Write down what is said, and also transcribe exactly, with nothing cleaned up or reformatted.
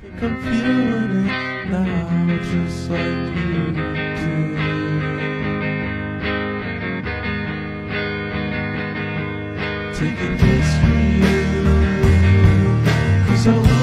think I'm feeling it now, just like you did. Taking this for you, 'cause I